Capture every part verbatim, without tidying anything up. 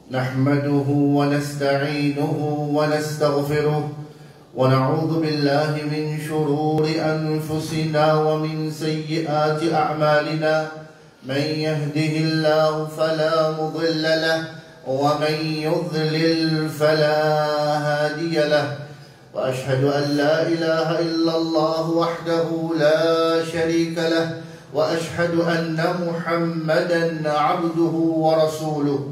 نحمده ونستعينه ونستغفره ونعوذ بالله من شرور أنفسنا ومن سيئات أعمالنا من يهده الله فلا مضل له ومن يضلل فلا هادي له وأشهد أن لا إله إلا الله وحده لا شريك له وأشهد أن محمدا عبده ورسوله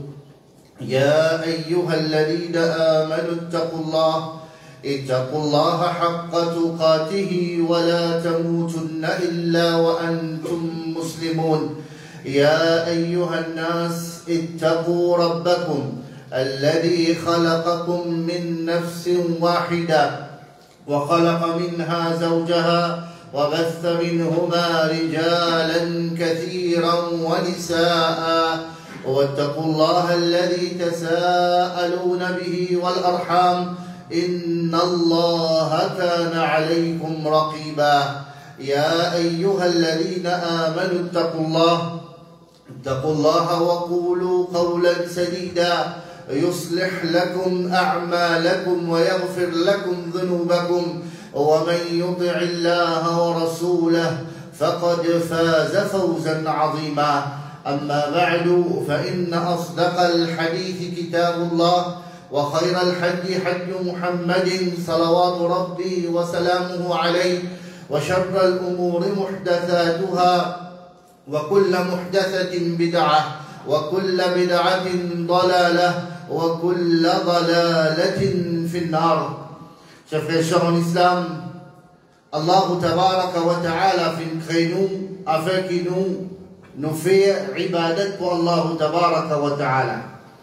يا أيها الذين آمنوا اتقوا الله اتقوا الله حق تقاته ولا تموتن إلا وأنتم مسلمون يا أيها الناس اتقوا ربكم الذي خلقكم من نفس واحدة وخلق منها زوجها وبث منهما رجالا كثيرا ونساء واتقوا الله الذي تساءلون به والأرحام إن الله كان عليكم رقيبا يا أيها الذين آمنوا اتقوا الله اتقوا الله وقولوا قولا سديدا يصلح لكم أعمالكم ويغفر لكم ذنوبكم ومن يطع الله ورسوله فقد فاز فوزا عظيما أما بعد فإن أصدق الحديث كتاب الله وخير الحدي حدي محمد صلوات ربي وسلامه عليه وشر الأمور محدثاتها وكل محدثة بدعة وكل بدعة ضلالة وكل ضلالة في النار. Chers frères et sœurs en islam, Allah tabaraka wa ta'ala fait nous afin qu'il nous nous fait ibadat pour Allah tabaraka wa ta'ala.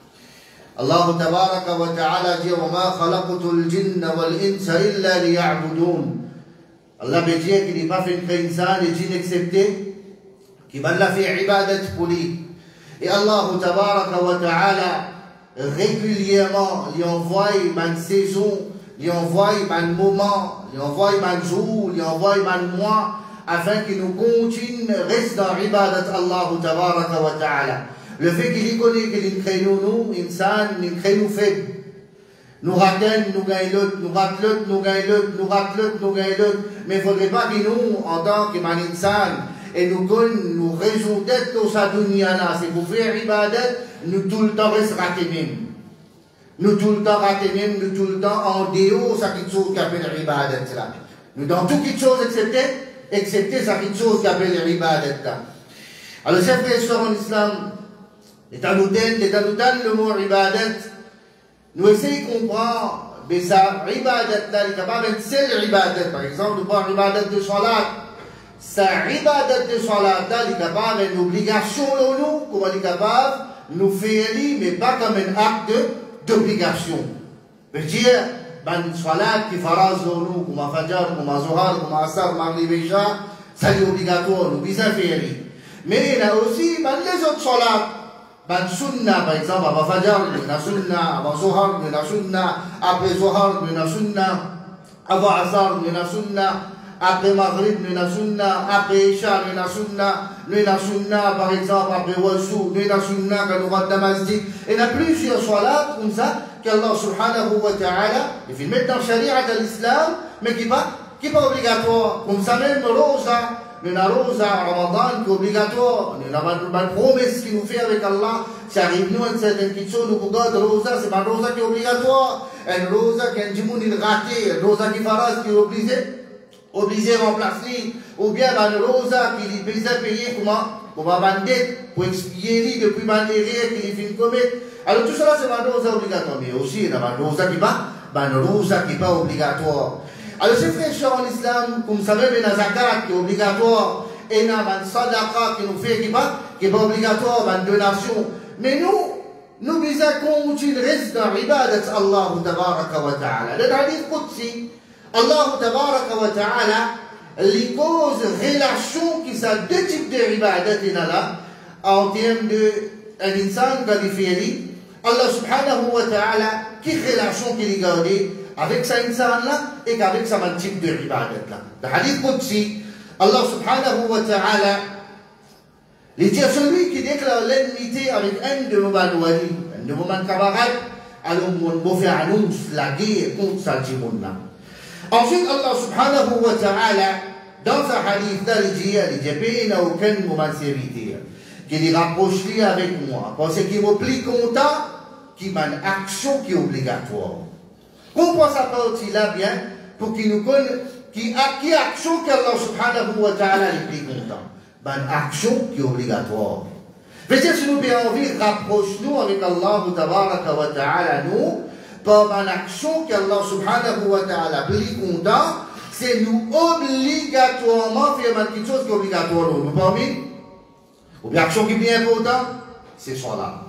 Allah tabaraka wa ta'ala dit wa ma khalaqtul jinna wal insa illa liya'budun. Allah veut dire qu'il n'est pas fait créer insan et djinn excepté qui va la faire ibadat pour lui. Et Allah tabaraka wa ta'ala régulièrement lui envoie une saison, lui envoie un moment, lui envoie un jour, lui envoie un mois afin qu'il nous continue reste dans ibadat Allah tabaraka wa ta'ala. Le fait qu'il connaît qu'il crée nous, insan, il crée nous faibles. Nous ratons, nous gagnons l'autre, nous ratons l'autre, nous gagnons l'autre, nous ratons l'autre, nous gagnons l'autre. Mais il ne faudrait pas que nous, en tant qu'insan, et nous gagnons, nous résoudons tout ça dunyana. C'est pour faire ibadat, nous tout le temps restons ratés même. Nous tout le temps ratés même, nous tout le temps en déo, ça qui chose qui appelle ibadat là. Nous dans toutes les choses excepté, excepté ça qui chose qui appelle ibadat là. Alors, chers frères et sœurs en islam, l'État nous donne, l'État nous donne le mot ibadat. Nous essayons de comprendre, mais ça, ibadat là, il est capable de seul ibadat. Par exemple, nous parlons ibadat de salat. Ça, ibadat de salat là, il est capable d'une obligation pour nous, comment il est capable de nous faire, mais pas comme un acte d'obligation. Je veux dire, ben, salat qui faraz pour nous, comme un fajr, comme un zohar, comme un asar, comme un libéja, ça c'est obligatoire, nous bisons faire. Mais il y a aussi, ben, les autres salats. Ben sunna par exemple avant fajr na sunna avant zuhar na sunna après zuhar na sunna avant asar na sunna après maghrib na sunna après isha na sunna na sunna par exemple après wasu na sunna quand on va dans la masjid. Il y a plusieurs salats comme ça qu'Allah subhanahu wa ta'ala il fait mettre dans la charia de l'islam mais qui pas qui pas obligatoire comme ça même rosa. Mais la rosa Ramadan qui est obligatoire, on a une promesse qu'il nous fait avec Allah. Si arrive nous à une certaine question, nous regardons rosa, c'est pas rosa qui est obligatoire. Une rosa qui est un djimoun il raté, une rosa qui faras qui est obligé, obligé de remplacer. Ou bien une rosa qui est obligé de payer comment, comment vendre pour expier depuis une erreur qu'il fait commettre. Alors tout cela c'est une rosa obligatoire. Mais aussi il y a une rosa qui pas, une rosa qui n'est pas obligatoire. Alors, chers frères et sœurs en islam, comme vous savez, il y a une zakat qui est obligatoire, et il y a une sadaqa qui nous fait qui n'est pas, qui est pas obligatoire, une donation. Mais nous, nous disons qu'on reste dans l'ibadat Allah tabaraka wa ta'ala. Le hadith Qudsi, Allah tabaraka wa ta'ala, les causes, relations qui sont deux types de ibadat là, en termes de un insan qualifié, Allah subhanahu wa ta'ala, qui relation qu'il est gardé avec sa insan là et qu'avec sa type de ibadat là. Le hadith Qudsi, Allah subhanahu wa ta'ala, il dit à celui qui déclare l'ennemité avec un de nos banoualis, un Nous, mon camarade, alors, on va faire annonce la guerre contre ça, Jimouna. Ensuite, Allah subhanahu wa ta'ala, dans sa hadith, il dit, il dit, il n'y a aucun moment de serviteur qui les rapproche avec moi, parce qu'il m'oblige content, qui m'a une action qui est obligatoire. Comprends sa partie-là bien, pour qu'il nous connaisse, qui a qui action qu'Allah subhanahu wa ta'ala est plus content. Une action qui est obligatoire. Mais si nous avons envie, rapproche-nous avec Allah tabaraka wa ta'ala, nous, par une action qu'Allah subhanahu wa ta'ala est plus content, c'est nous obligatoirement faire quelque chose qui est obligatoire. Nous pas mis? Ou bien action qui est bien importante, c'est salat.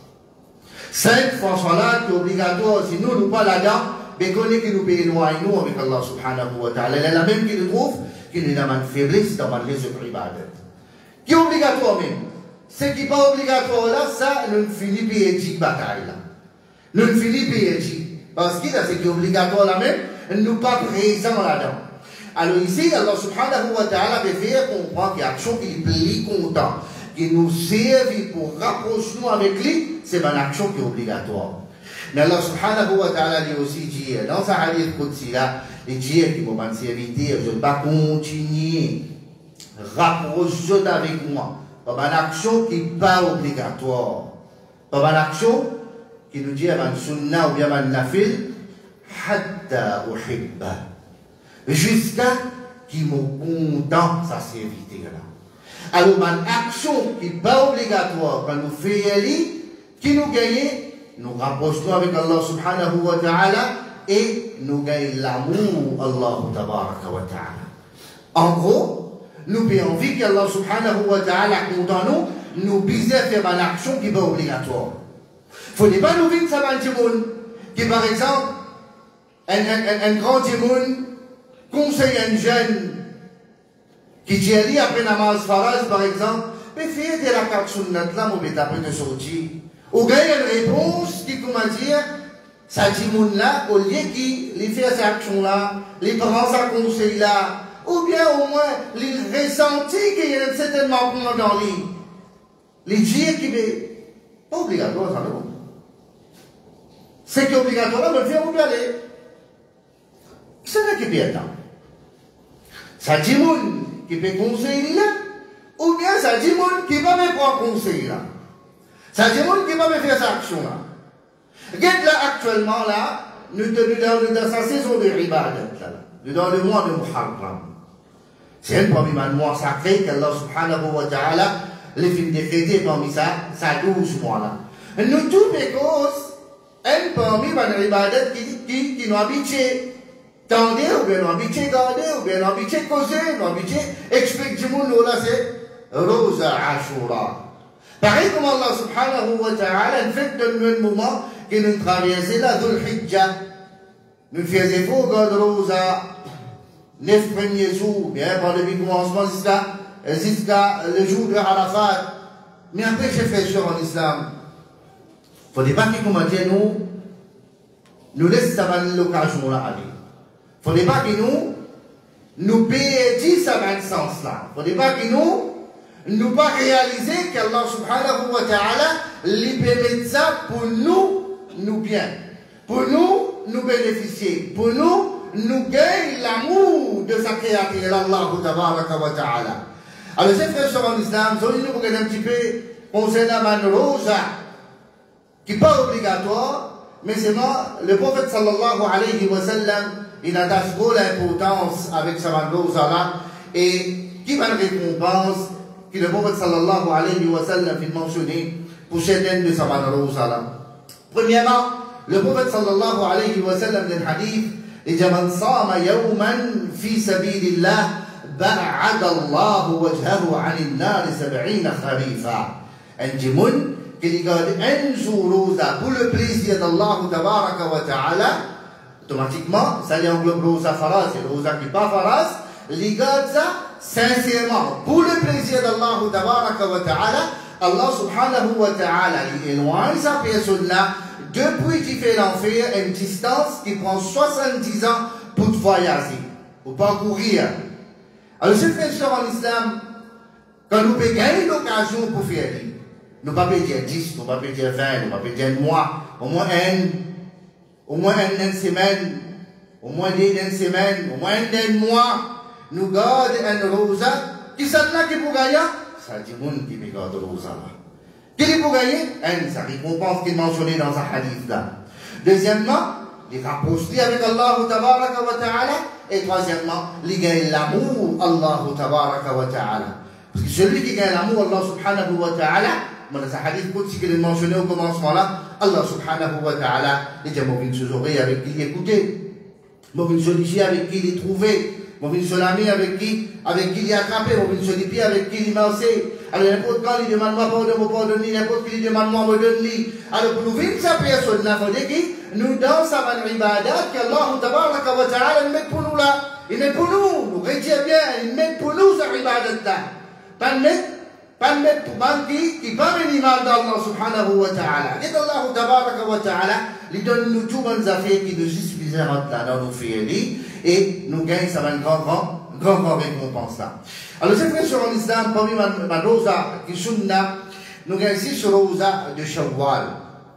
Cinq fois salat qui est obligatoire, si nous nous pas là-dedans, mais qu'on est qui nous peut éloigner nous avec Allah subhanahu wa ta'ala. C'est la même qui nous trouve, qui nous a une faiblesse dans les autres ibadat. Qui est obligatoire même. Ce qui n'est pas obligatoire là, ça, nous finissons par étudier bataille là. Nous finissons par étudier. Parce que là, ce qui est obligatoire là même, nous ne sommes pas présents là-dedans. Alors ici, Allah subhanahu wa ta'ala veut faire comprendre qu'il y a une action qui est plus content, qui nous sert pour rapprocher nous avec lui, c'est une action qui est obligatoire. Mais Allah subhanahu wa ta'ala lui aussi dit, dans sa hadith Qudsi là, il dit qu'il m'a serviteur, je ne vais pas continuer, rapprocher avec moi, par une action qui n'est pas obligatoire, par une action qui nous dit, un sunnah ou bien un nafil, hatta uhibba. Jusqu'à qui me content sa serviteur là. Alors, une action qui n'est pas obligatoire, quand nous faisons, qui nous gagne, nous rapprochons avec Allah subhanahu wa ta'ala et nous gagnons l'amour Allah tabaraka wa ta'ala. En gros, nous avons envie qu'Allah subhanahu wa ta'ala content nous, nous bisons faire une action qui n'est pas obligatoire. Il ne faut pas nous vivre ça dans le monde, qui par exemple, un, un, un grand démon conseille un jeune qui dit après namaz faraz par exemple, mais fais de la carte sunnat là, mon bête après de sortir. Ou gagne une réponse qui, comment dire, ça dit mon là, au lieu qu'il fait cette action là, il prend sa conseil là, ou bien au moins, il ressentit qu'il y a un certain manquement dans lui. Les dire qu'il est pas obligatoire, ça non. C'est qui est obligatoire là, mais le faire où aller. C'est là qui peut être. Ça dit mon qui peut conseiller là, ou bien ça dit mon qui va me prendre conseil là. Ça dit mon qui va me faire cette action là. Regarde là actuellement là, nous sommes dans sa saison de ribadat là, dans le mois de Muharram. C'est un premier mois sacré qu'Allah subhanahu wa ta'ala les films décrétés parmi ça, ça douze mois là. Nous tous les causes, un parmi les ribadat qui qui qui nous habitués. Tendez, ou bien l'habitué garder, ou bien l'habitué causer, l'habitué expliquer du monde, là c'est Rosa Ashura. Pareil comme Allah subhanahu wa ta'ala, fait de nous un moment que nous traversons la Dhul Hijjah. Nous faisons faux, garde Rosa, neuf premiers jours, bien, par depuis le commencement jusqu'à jusqu'à le jour de Arafat. Mais après, j'ai fait sûr en islam. Il ne faut pas qu'il commente nous, nous laisse ça l'occasion là aller. Il ne faudrait pas que nous, nous perdons ça dans ce sens-là. Il ne faudrait pas que nous, nous pas réaliser qu'Allah subhanahu wa ta'ala lui permet ça pour nous, nous bien. Pour nous, nous bénéficier. Pour nous, nous gagner l'amour de sa créature, Allah tabaraka wa ta'ala. Alors, ces frères sur l'islam, nous allons regarder un petit peu concernant la rosa, qui n'est pas obligatoire, mais c'est moi, le prophète sallallahu alayhi wa sallam, il attache trop l'importance avec sa rosa et qui va une récompense que le prophète sallallahu alayhi wa sallam a mentionné pour chacune de sa rosa là. Premièrement, le prophète sallallahu alayhi wa sallam dans le hadith, il dit man sama yawman fi sabilillah ba'ada Allah wajhahu 'anil nar sab'ina kharifa. Un djimoun qui garde un jour rosa pour le plaisir d'Allah tabaraka wa ta'ala. Automatiquement, ça y englobe Rosa Faraz, et Rosa qui n'est pas Faraz, les garde ça sincèrement, pour le plaisir d'Allah tabaraka wa ta'ala, Allah subhanahu wa ta'ala, il éloigne sa personne-là depuis qu'il fait l'enfer à une distance qui prend soixante-dix ans pour voyager, pour parcourir. Alors, ce frère en islam, quand nous pouvons gagner l'occasion pour faire, Nous ne pouvons pas dire dix, nous ne pouvons pas dire vingt, nous ne pouvons pas dire un mois, au moins un, au moins une semaine, au moins une semaine, au moins un mois, nous gardons un rosa, qui s'en a qui pour gagner? Ça dit monde qui garde le rosa là. Qui est pour gagner? Un, ça récompense qui est mentionné dans un hadith là. Deuxièmement, les rapprocher avec Allah tabaraka wa ta'ala. Et troisièmement, les gagne l'amour Allah tabaraka wa ta'ala. Parce que celui qui gagne l'amour Allah subhanahu wa ta'ala, dans un hadith qui est mentionné au commencement là, Allah subhanahu wa ta'ala, il dit mauvais se oreilles avec qui l'écouter, mauvais se avec qui les trouver, mauvais se l'ami avec qui, avec qui les attraper, mauvais se pieds avec qui les marcher. Alors n'importe quand il demande moi pardon, moi pardonne, n'importe qui demande moi me donne lui. Alors pour nous vivre sa personne là, faut dire que nous dans sa bonne ibadat que Allah tabaraka wa ta'ala met pour nous là, il met pour nous, nous retient bien, il met pour nous sa ibadat là. Pas mettre pas mettre pour banqui qui pas une imam d'Allah subhanahu wa ta'ala. Et Allah tabaraka wa ta'ala lui donne nous tout bonnes affaires qui nous suffisent là dans nos filles et nous gagnons ça un grand grand grand grand récompense là. Alors c'est vrai sur l'islam parmi ma rosa qui sunna nous gagnons ici sur rosa de Shawwal.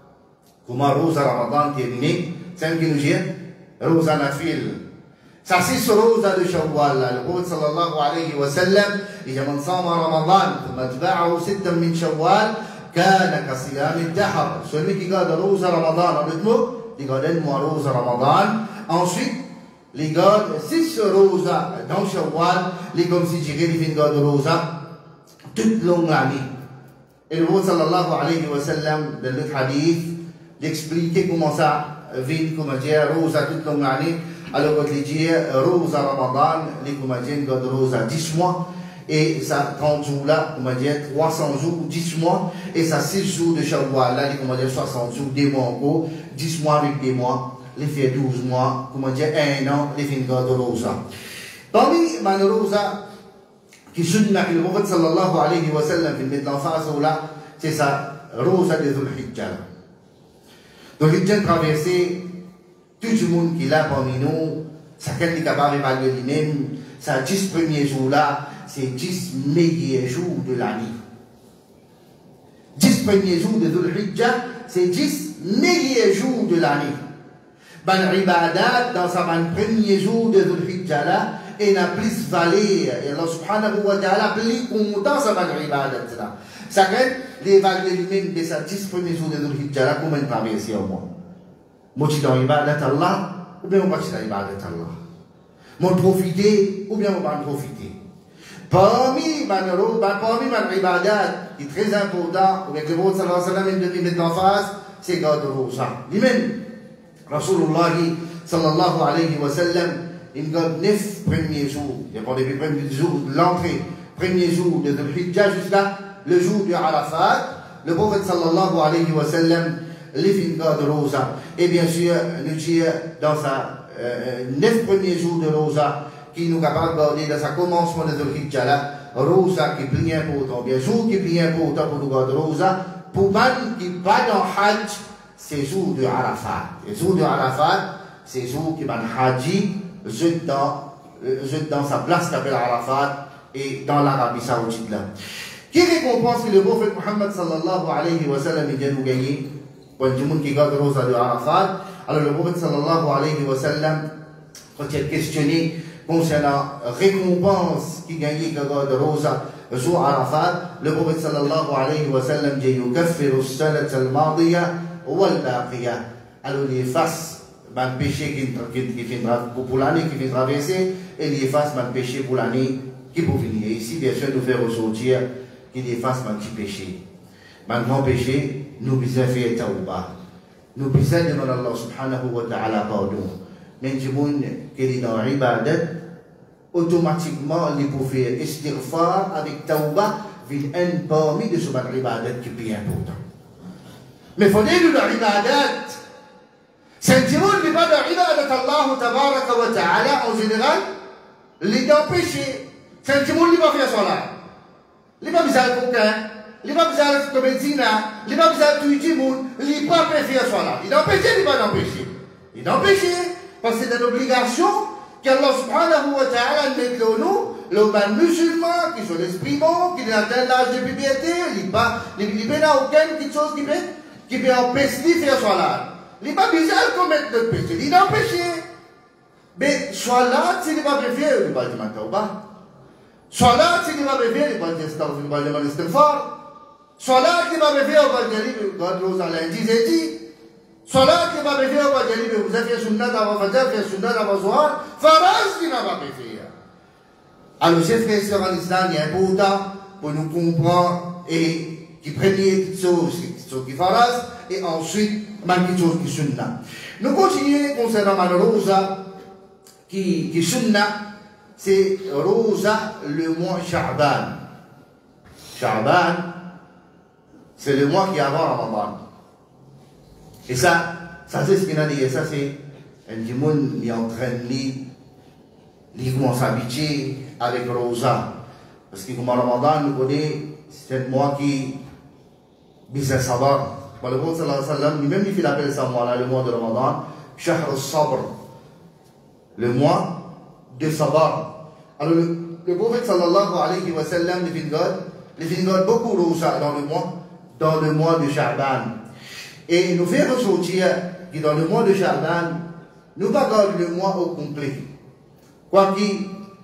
Comment rosa Ramadan qui est né, c'est un qui nous dit rosa nafil. Ça c'est sur rosa de Shawwal. Le prophète sallallahu alayhi wa sallam il dit man sama Ramadan ثم اتبعه ستا من شوال كان كصيام الدهر. Celui qui garde rosa Ramadan en rythme, il garde le mois rosa Ramadan. Ensuite les gars, six rosa dans Shawwal, les comme si j'irais les fins de rosa toute longue l'année. Et le prophète sallallahu alayhi wa sallam dans le hadith d'expliquer comment ça vient, comment dire rosa toute longue l'année. Alors quand il dit rosa Ramadan, les comment dire garde rosa dix mois et ça trente jours là, comment dire trois cents jours dix mois et ça six jours de Shawwal là, les comment dire soixante jours des mois encore, dix mois avec des mois. Les fait douze mois, comment dire, un an, les fins de rosa. Parmi ma rosa, qui sunna que le prophète sallallahu alayhi wa sallam fait mettre en face là, c'est ça, rosa de Dhul Hijjah. Dhul Hijjah traversé, tout le monde qui est là parmi nous, chacun est capable d'évaluer lui-même, ça dix premiers jours là, c'est dix meilleurs jours de l'année. dix premiers jours de Dhul Hijjah, c'est dix meilleurs jours de l'année. Ban ibadat dans sa premier jour de Dhul Hijjah là, et n'a plus valeur. Et Allah subhanahu wa ta'ala plus content sa ban ibadat là. Ça fait les vagues lui-même de sa dix premiers jours de Dhul Hijjah là, comment traverser au moins? Moi je suis dans l'ibadat Allah, ou bien on va dans l'ibadat Allah. Moi profiter, ou bien on va en profiter. Parmi parmi ban ibadat, qui est très important, avec le prophète sallallahu alayhi wa sallam de mettre en face, c'est garder rosa. Lui-même. Rasulullah sallallahu alayhi wa sallam, il garde neuf premiers jours, il y a pas depuis premier jour de l'entrée, premier jour de Dhul Hijjah jusqu'à le jour de Arafat, le prophète sallallahu alayhi wa sallam, les fins garde rosa. Et bien sûr, nous dit dans sa euh, neuf premiers jours de rosa, qui nous capable de garder dans sa commencement de Dhul Hijjah là, rosa qui est plus important, bien sûr qui est plus important pour nous garder rosa, pour man qui va dans Hajj, c'est jour de Arafat. Les jours de Arafat, c'est jour qui van Haji, je dans, dans sa place qu'appelle Arafat et dans l'Arabie Saoudite là. Qui récompense que le prophète Muhammad sallallahu alayhi wa sallam vient nous gagner pour le monde qui garde rosa de Arafat? Alors le prophète sallallahu alayhi wa sallam, quand il est questionné concernant récompense qui gagnait qui garde rosa jour Arafat, le prophète sallallahu alayhi wa sallam dit yukaffiru as-sanata al-madiyah alors il efface le péché qui, qui, qui fait pour l'année qui fait traverser et il efface le péché pour l'année qui peut venir. Ici, bien sûr, nous faire ressortir qu'il efface le petit péché. Le grand péché, nous besoin faire tawbah. Nous besoin demander à Allah subhanahu wa ta'ala pardon. Mais du monde qui est dans l'ibadat, automatiquement, il peut faire istighfar avec tawbah, vient un parmi de ce ibadat qui est bien important. Mais il faut dire que l'ibadat, c'est un petit monde qui va dans l'ibadat Allah tabaraka wa ta'ala en général, il est dans le péché. C'est un petit monde qui va faire ça là. Il va besoin de coquin, il va besoin de médecine, il va besoin de tuer le monde, il va pas faire ça là. Il est dans le péché, il va dans le péché. Il est dans le péché, parce que c'est une obligation qu'Allah subhanahu wa ta'ala met dans nous les musulmans qui sont l'esprit bon, qui atteignent l'âge de puberté, il n'y a aucune chose qui peut, qui peut empêcher de faire salat. Il n'y a pas besoin de commettre de péché, il n'a pas péché. Mais salat, s'il n'est pas faire, il va dire maintenant. Salat, s'il n'est pas faire, il va dire il va dire istighfar. Salat, s'il n'est pas faire, il va dire God knows Allah, lundi, jeudi. Salat, s'il n'est pas faire, il va dire vous avez fait sunnat avant Fajr, fait sunnat avant Zohar. Faraz, il n'a pas fait. Alors, chers frères et sœurs en islam, il est important pour nous comprendre et qui première chose, qui chose qui faras, et ensuite, quelque chose qui sunna. Nous continuons concernant la rosa qui, qui sunna, c'est rosa le mois Sha'ban. Sha'ban, c'est le mois qui est avant Ramadan. Et ça, ça c'est ce qu'il a dit, ça c'est un monde qui entraîne lui. Il commence à habituer avec Rosa. Parce que comme Ramadan, nous connaissons, c'est un mois qui bise à savoir. Le prophète sallallahu alayhi wa sallam, lui-même, il fait l'appel ça mois-là, le mois de Ramadan, Shahr al-Sabr, le mois de Sabar. Alors, le, le prophète sallallahu alayhi wa sallam, il fait beaucoup Rosa dans le mois, dans le mois de Sha'ban. Et il nous fait ressortir que dans le mois de Sha'ban, nous pas gardons le mois au complet. Quoi qu'il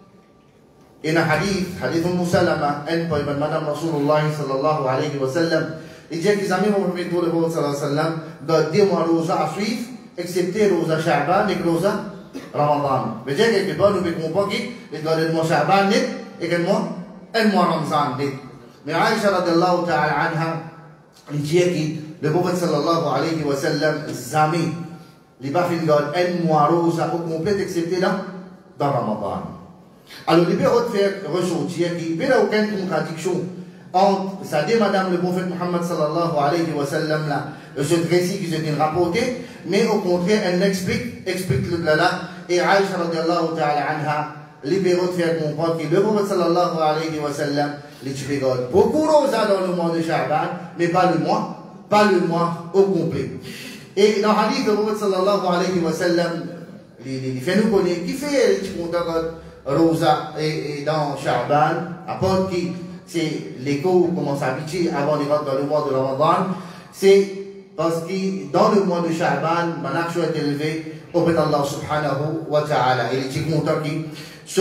y ait un hadith, hadith Musalama, un peu de Madame Rasulullah sallallahu alayhi wa sallam, il dit qu'ils amis vont permettre le prophète sallallahu alayhi wa sallam de deux mois rosa à suivre, excepté rosa Sha'ban et rosa Ramadan. Mais j'ai quelque part, nous ne comprenons pas qu'il y a le mois Sha'ban et le mois Ramadan. Mais Aïcha radiallahu ta'ala anha, il dit que le prophète sallallahu alayhi wa sallam, jamais, il n'a pas fait un mois rosa au complet, excepté là. Dans Ramadan. Alors, il peut faire ressortir qu'il n'y a aucune contradiction entre, ça dit Madame le prophète Muhammad sallallahu alayhi wa sallam, là, ce récit qui se vient rapporter, mais au contraire, elle explique, explique le là, et Aïcha radiallahu ta'ala anha, il peut faire comprendre que le prophète sallallahu alayhi wa sallam, il fait beaucoup de rosa dans le mois de Sha'ban, mais pas le mois, pas le mois au complet. Et dans le hadith, le prophète sallallahu alayhi wa sallam, il fait nous connaître, qui fait le contact rosa et dans Sha'ban, à part qui c'est l'écho commence à habituer avant de rentrer dans le mois de Ramadan, c'est parce que dans le mois de Sha'ban, mon action est élevée auprès d'Allah subhanahu wa ta'ala. Et il est content que ce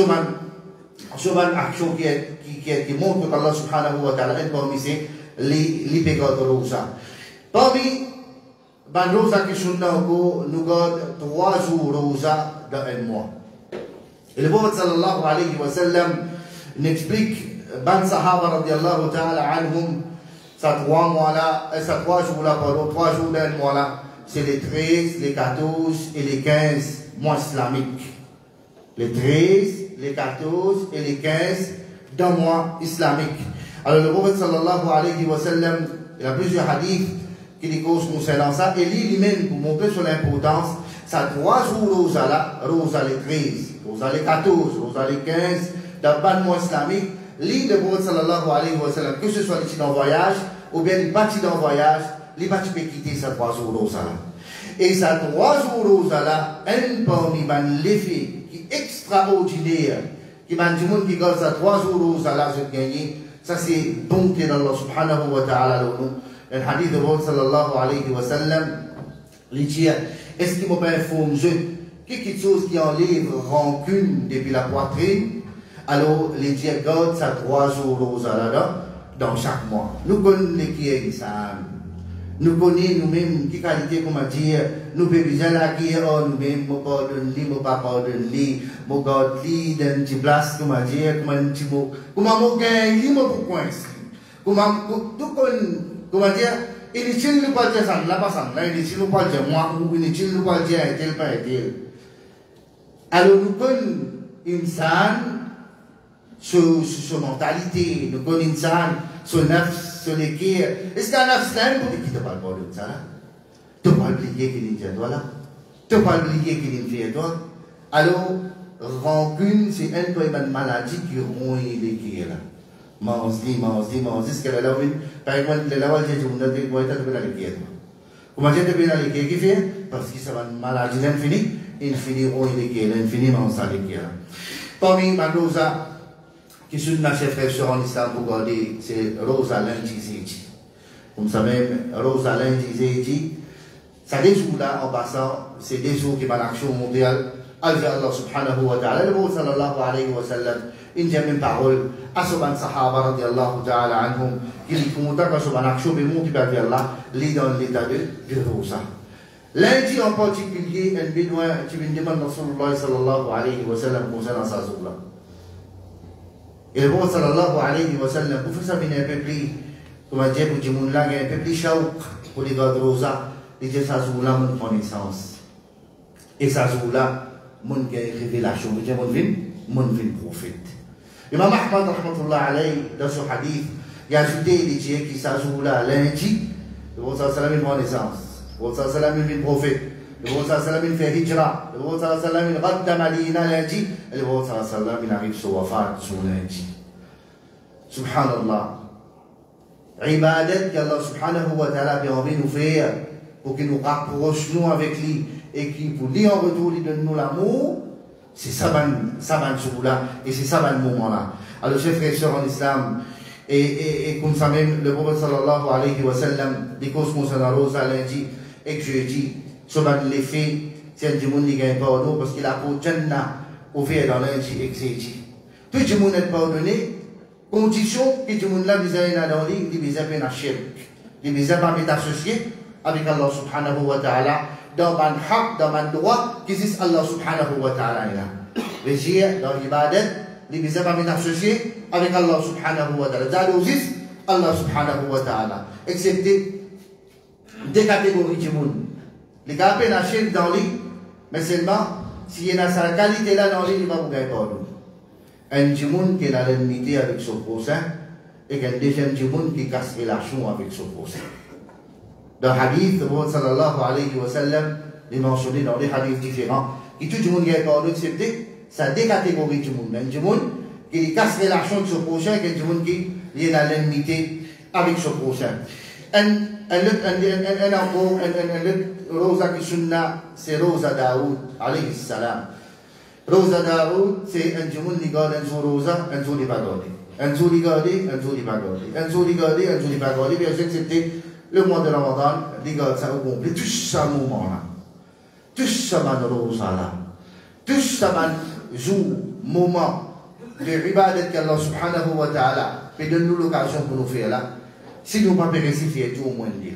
une action qui, est, qui, qui, qui montre qu'Allah subhanahu wa ta'ala est parmi ces les pécados de rosa. Parmi ban rosa qui sont nous avons trois jours rosa dans un mois. Et le prophète sallallahu alayhi wa sallam n'explique ban sahaba radiallahu ta'ala anhum ça trois mois là, ça trois jours là, pardon, trois jours d'un mois là, c'est les treize, les quatorze et les quinze mois islamiques. Les treize, les quatorze et les quinze d'un mois islamique. Alors le prophète sallallahu alayhi wa sallam, il a plusieurs hadiths qui les causes concernant ça, et lui-même, pour montrer sur l'importance, ça trois jours rosa là, rosa les treize, rosa les quatorze, rosa les quinze, dans le mois islamique, lui, le prophète sallallahu alayhi wa sallam, que ce soit les en voyage, ou bien les partis en voyage, les partis peuvent quitter ces trois jours rosa là. Et ces trois jours rosa là, un parmi l'effet qui est extraordinaire, qui m'a dit monde qui gagne ces trois jours rosa là, je gagne, ça c'est bonté d'Allah subhanahu wa ta'ala. Le hadith de Prophète sallallahu alayhi wa sallam, il dit, est-ce qu'il m'a pas informé quelque chose qui enlève rancune depuis la poitrine? Alors, les dieux gardent ça trois jours rosa là, dans chaque mois. Nous connaissons qui est ça. Nous connaissons nous-mêmes qui qualité, comment dire, nous pouvons bien la qui est nous-mêmes, nous pardonne lui, nous pas pardonne lui, nous garde lui dans une place, comment dire, comment un petit mot, comment nous gagne, lui, nous pour coincer. Comment, tout comment dire, inutile nous pas dire ça, là pas ça, là inutile nous pas dire moi, ou inutile nous pas dire tel pas tel. Alors nous connaissons une saine, sur sa mentalité, nous connaissons une saine, sur neuf, sur les qui. Est-ce qu'un neuf saine pour qui te parle pas de ça là? Tu ne peux pas oublier qu'il est toi là. Tu ne peux pas oublier qu'il est fait toi. Alors, rancune, c'est un peu une maladie qui rompt les qui là. Manzi, manzi, manzi, ce qu'elle a là, par exemple, les lavales de journée, tu peux être dans les qui. Comment tu peux aller qui qui fait? Parce que ça va une maladie infinie, infinie, on est qui là, infiniment ça les qui là. Parmi ma rosa, qui sont nos chers frères et sœurs en islam pour garder, c'est Rosa lundi zédi. Comme ça même, Rosa lundi zédi, ça des jours là en passant, c'est des jours qui vont l'action mondiale. Allah subhanahu wa ta'ala, le prophète sallallahu alayhi wa sallam, il dit même parole à ce ban sahaba radiallahu ta'ala anhum, qui lui font autant que ce ban action, mais monte vers Allah, lit dans l'état de, de Rosa. Lundi en particulier, un bédouin qui vient demander Rasulullah sallallahu alayhi wa sallam concernant sa zoula. Et le prophète sallallahu alayhi wa sallam, pour faire ça, il y a un peu plus, comment dire, pour dire, il y a un peu plus chaouk pour les gars de Rosa, il dit sa zoula, mon connaissance. Et sa zoula, mon révélation, il dit, mon vin, mon vin prophète. Imam Ahmad, rahmatullah alayhi, dans ce hadith, il a ajouté, il dit, qui sa zoula lundi, le prophète sallallahu alayhi wa sallam, mon connaissance. Le prophète sallallahu alayhi wa sallam, il prophète. Le prophète sallallahu alayhi wa sallam, il fait hijra. Le prophète sallallahu alayhi wa sallam, il radda Madina lundi. Et le prophète sallallahu alayhi wa sallam, il arrive sur wafat sur lundi. Subhanallah. Ibadat qu'Allah subhanahu wa ta'ala a envie de nous faire pour qu'il nous rapproche nous avec lui et qu'il pour lui en retour, lui donne nous l'amour. C'est ça, ça va là et c'est ça va le moment là. Alors, chers frères et sœurs en islam, et, et, et comme ça même, le prophète sallallahu alayhi wa sallam, des causes concernant Rosa lundi, et que je dis, ce va l'effet, c'est un démon qui gagne pardon parce qu'il a pour Jannah ouvert dans lundi et que c'est dit. Tout le monde est pardonné, condition que tout le monde l'a mis à dans lui, il mis à peine à shirk. Il mis à pas mettre associé avec Allah subhanahu wa ta'ala dans un haq, dans un droit qui existe Allah subhanahu wa ta'ala. Les jours dans l'ibadat, il mis à pas mettre associé avec Allah subhanahu wa ta'ala. Dans l'existe, Allah subhanahu wa ta'ala. Excepté des catégories de monde. Les gars peuvent acheter dans lui, mais seulement s'il y a sa qualité là dans lui, il va vous gagner pardon. Un monde qui a l'unité avec son prochain et un deuxième monde qui casse relation avec son prochain. Dans le hadith, le prophète sallallahu alayhi wa sallam est mentionné dans des hadiths différents. Et tout le monde qui a pardon, excepté, c'est des catégories de monde. Un monde qui casse relation avec son prochain et un monde qui a l'unité avec son prochain. Un encore, un Rosa qui sunna, c'est Rosa Daoud, alayhi salam. Rosa Daoud, c'est un jour qui garde un jour Rosa, un jour qui pas gardé. Un jour qui garde, un jour qui pas gardé. Un jour qui garde, un jour qui pas gardé. Bien sûr, c'était le mois de Ramadan, qui garde ça au complet. Tout ce moment-là, tout ce Rosa-là, tout ce jour, moment de ibadat qu'Allah subhanahu wa ta'ala fait de nous l'occasion pour nous faire là. Si nous ne pouvons pas réciter tout au moins dit là.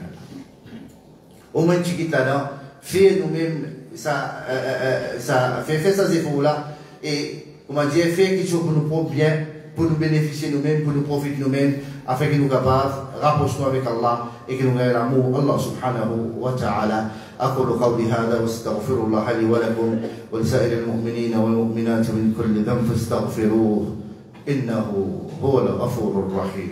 Au moins tu quittes là-dedans, fais nous-mêmes ça, euh, euh, ça fait, fait ces efforts-là et on va dire faire quelque chose pour nous prendre bien, pour nous bénéficier nous-mêmes, pour nous profiter nous-mêmes, afin que nous soyons capables de rapprocher avec Allah et que nous ayons l'amour Allah subhanahu wa ta'ala. أقول قولي هذا واستغفر الله لي ولكم ولسائر المؤمنين والمؤمنات من كل ذنب فاستغفروه إنه هو الغفور الرحيم.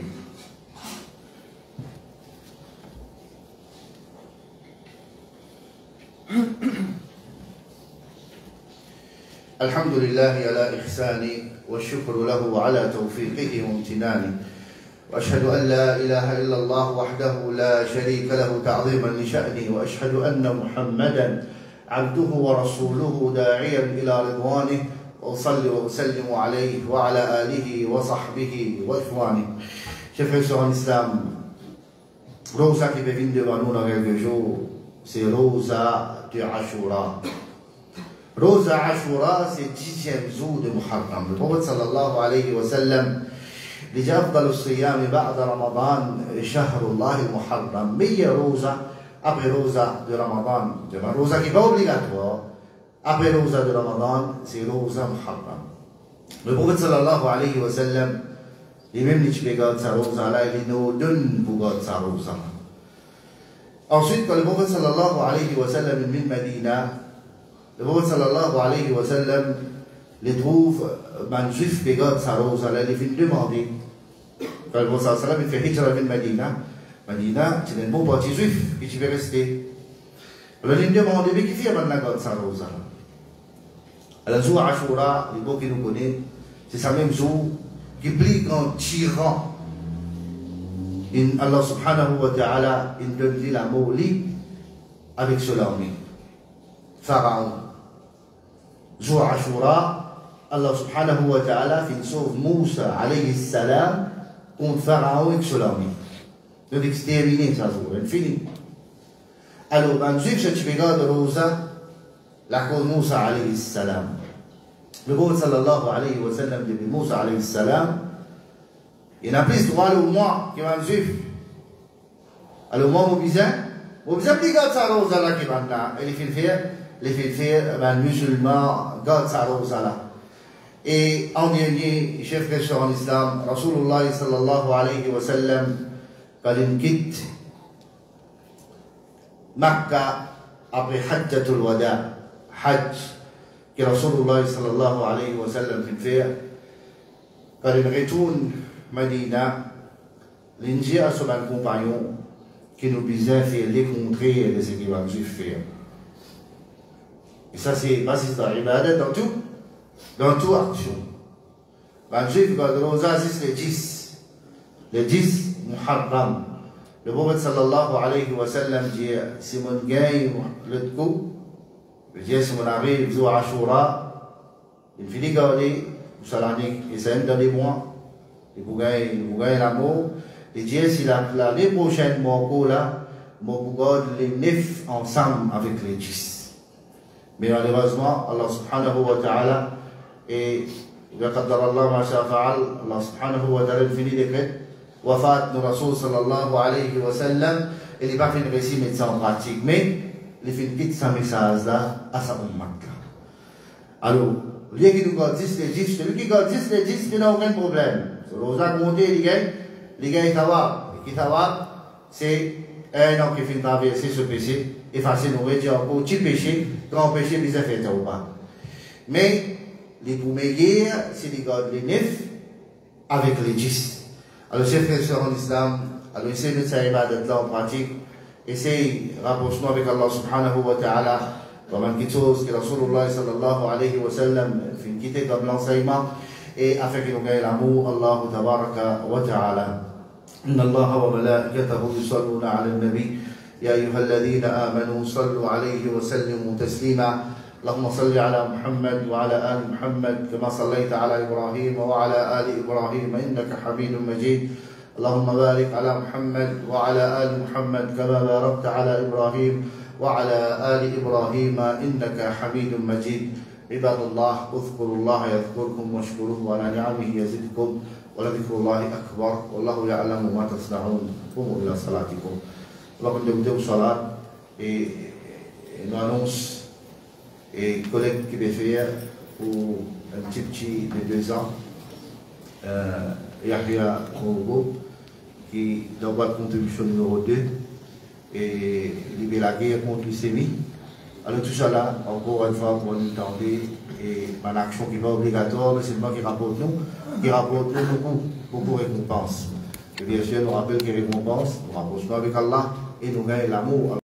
الحمد لله على إحسانه والشكر له على توفيقه وامتنانه وأشهد أن لا إله إلا الله وحده لا شريك له تعظيما لشأنه وأشهد أن محمدا عبده ورسوله داعيا إلى رضوانه وأصلي وأسلم عليه وعلى آله وصحبه وإخوانه. Chers frères sur l'islam, Rosa qui vient devant nous dans quelques jours, c'est Rosa de Ashura. Rosa Ashura, c'est le dixième jour de Muharram. Le prophète sallallahu alayhi wa sallam dit أفضل الصيام بعد رمضان شهر الله المحرم. Meilleure Rosa après Rosa de Ramadan. Rosa qui n'est pas obligatoire. Après Rosa de Ramadan, c'est Rosa Muharram. Le prophète sallallahu alayhi wa sallam, il même dit que sa Rosa là, il nous donne pour garder sa Rosa. Ensuite, quand le prophète sallallahu alayhi wa sallam est venu à Medina, le prophète sallallahu alayhi wa sallam les trouve un juif qui garde sa Rosa là, il vient demander. Quand le prophète sallallahu alayhi wa sallam fait hijra à Medina, Medina, c'est un bon parti juif qui veut rester. Alors il demande, mais qui fait maintenant garde sa Rosa là? Alors, le jour Ashura, les beaux qui nous connaissent, c'est ce même jour qui plie en tirant. Allah subhanahu wa ta'ala, il donne l'amour avec ce l'armée. Pharaon. Jour Ashura, Allah subhanahu wa ta'ala fin sauve Moussa alayhi salam contre Pharaon et son armée. Donc exterminer ça, c'est fini. Alors, ben, juif, je te regarde Rosa, la cause Moussa alayhi salam. Le prophète sallallahu alayhi wa sallam dit Moussa alayhi salam, il n'a plus droit au moi qui va juif. Alors, moi, mon bizarre, mon bizarre, il garde sa Rosa là qui va là. Et les filles faire, les filles faire, ben, musulmans, garde sa Rosa là. Et en dernier, chef frère en islam, Rasulullah sallallahu alayhi wa sallam, quand il quitte Makkah après Hajjatul Wada, Hajj, que Rasulullah sallallahu alayhi wa sallam fait, quand il retourne Medina, il dit à son compagnon qui nous disait faire les contraires de ce qu'il va faire. Et ça, c'est pas si c'est dans tout. Dans toute action. Ben, juif, quand on assiste les dix, les dix Muharram, le prophète sallallahu alayhi wa sallam dit si mon gagne le coup, il dit si mon arrive à Ashura, il finit de garder, vous salanique, et c'est un dans les mois, et vous gagnez l'amour, il dit si l'année prochaine, mon coup là, mon coup garde les neuf ensemble avec les dix. Mais malheureusement, Allah subhanahu wa ta'ala, et إذا قدر الله ما شاء فعل الله سبحانه وتعالى finit décret wafat de Rasoul sallallahu alayhi wa sallam et il va faire une récit mettre ça en pratique mais il fait quitte sa message là à sa ummat. Alors lui qui nous garde dix les dix celui qui garde dix les dix il n'a aucun problème sur l'osa compter les gars les gars qui tawab c'est un an qui fait traverser ce péché effacer nos réditions encore petit péché grand péché bizarre fait tawab mais les boumeilleurs, c'est les gardes les neuf avec les dix. Alors, chers frères et sœurs en islam, alors essayez de faire ibadat là en pratique, essayez de rapprocher avec Allah subhanahu wa ta'ala, comme quelque chose que Rasulullah sallallahu alayhi wa sallam fait quitter comme l'enseignement, et afin que nous gagnions l'amour, Allah tabaraka wa ta'ala. إن الله وملائكته يصلون على النبي يا أيها الذين آمنوا صلوا عليه وسلموا تسليما اللهم صل على محمد وعلى آل محمد كما صليت على إبراهيم وعلى آل إبراهيم إنك حميد مجيد اللهم بارك على محمد وعلى آل محمد كما باركت على إبراهيم وعلى آل إبراهيم إنك حميد مجيد عباد الله اذكروا الله يذكركم واشكروه على نعمه يزدكم ولذكر الله أكبر والله يعلم ما تصنعون قوموا إلى صلاتكم. Alors on débutait au salat et nous annonce et collègue qui va faire pour un petit petit de deux ans, euh, Yahya Kongo, qui dans la contribution numéro deux, et libérer la guerre contre l'islamisme. Alors tout ça là, encore une fois, pour nous tenter, et une action qui n'est pas obligatoire, mais seulement qui rapporte nous, qui rapporte nous beaucoup, beaucoup de récompenses. Et bien sûr, nous rappelle que les récompenses, nous rapprochons avec Allah et nous gagnons l'amour.